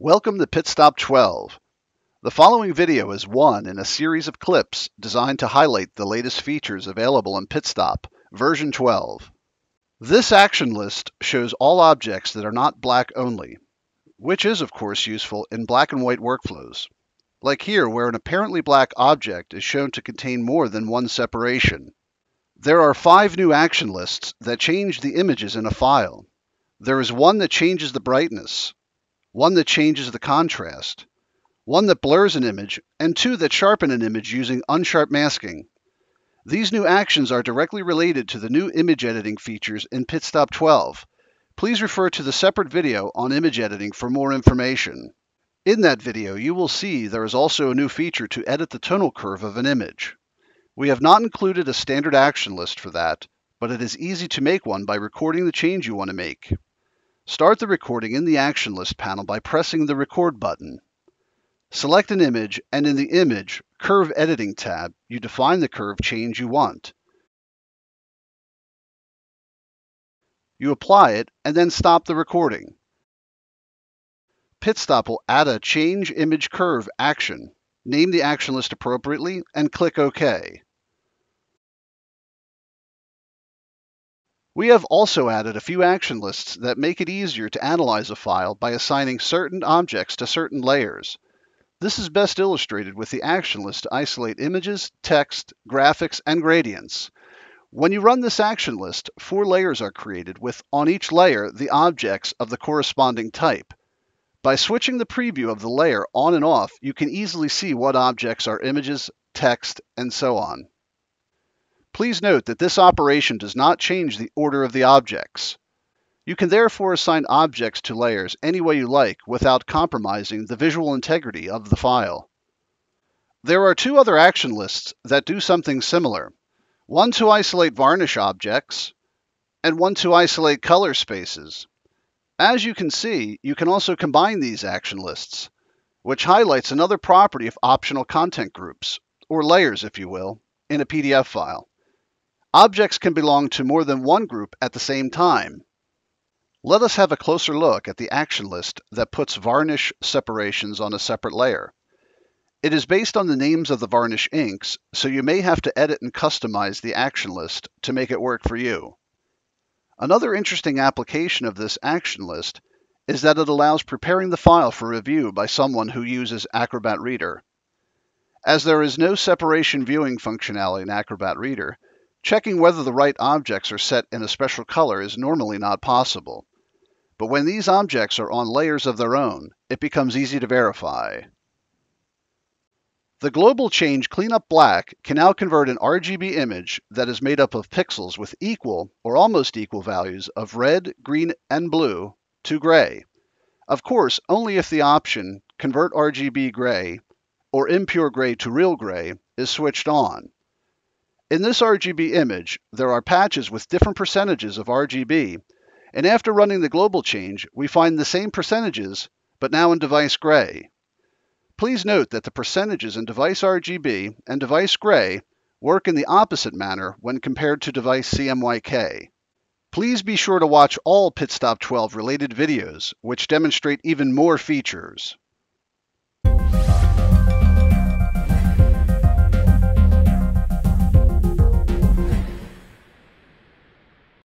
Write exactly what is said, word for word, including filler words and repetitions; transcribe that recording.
Welcome to PitStop twelve. The following video is one in a series of clips designed to highlight the latest features available in PitStop, version twelve. This action list shows all objects that are not black only, which is of course useful in black and white workflows, like here where an apparently black object is shown to contain more than one separation. There are five new action lists that change the images in a file. There is one that changes the brightness, one that changes the contrast, one that blurs an image, and two that sharpen an image using unsharp masking. These new actions are directly related to the new image editing features in PitStop twelve. Please refer to the separate video on image editing for more information. In that video, you will see there is also a new feature to edit the tonal curve of an image. We have not included a standard action list for that, but it is easy to make one by recording the change you want to make. Start the recording in the Action List panel by pressing the Record button. Select an image, and in the Image Curve Editing tab, you define the curve change you want. You apply it, and then stop the recording. PitStop will add a Change Image Curve action. Name the action list appropriately, and click OK. We have also added a few action lists that make it easier to analyze a file by assigning certain objects to certain layers. This is best illustrated with the action list to isolate images, text, graphics, and gradients. When you run this action list, four layers are created with, on each layer, the objects of the corresponding type. By switching the preview of the layer on and off, you can easily see what objects are images, text, and so on. Please note that this operation does not change the order of the objects. You can therefore assign objects to layers any way you like without compromising the visual integrity of the file. There are two other action lists that do something similar, one to isolate varnish objects and one to isolate color spaces. As you can see, you can also combine these action lists, which highlights another property of optional content groups, or layers if you will, in a P D F file. Objects can belong to more than one group at the same time. Let us have a closer look at the action list that puts varnish separations on a separate layer. It is based on the names of the varnish inks, so you may have to edit and customize the action list to make it work for you. Another interesting application of this action list is that it allows preparing the file for review by someone who uses Acrobat Reader. As there is no separation viewing functionality in Acrobat Reader, checking whether the right objects are set in a special color is normally not possible. But when these objects are on layers of their own, it becomes easy to verify. The Global Change Cleanup Black can now convert an R G B image that is made up of pixels with equal or almost equal values of red, green, and blue to gray. Of course, only if the option Convert R G B Gray or Impure Gray to Real Gray is switched on. In this R G B image, there are patches with different percentages of R G B, and after running the global change, we find the same percentages, but now in device gray. Please note that the percentages in device R G B and device gray work in the opposite manner when compared to device C M Y K. Please be sure to watch all PitStop twelve related videos, which demonstrate even more features.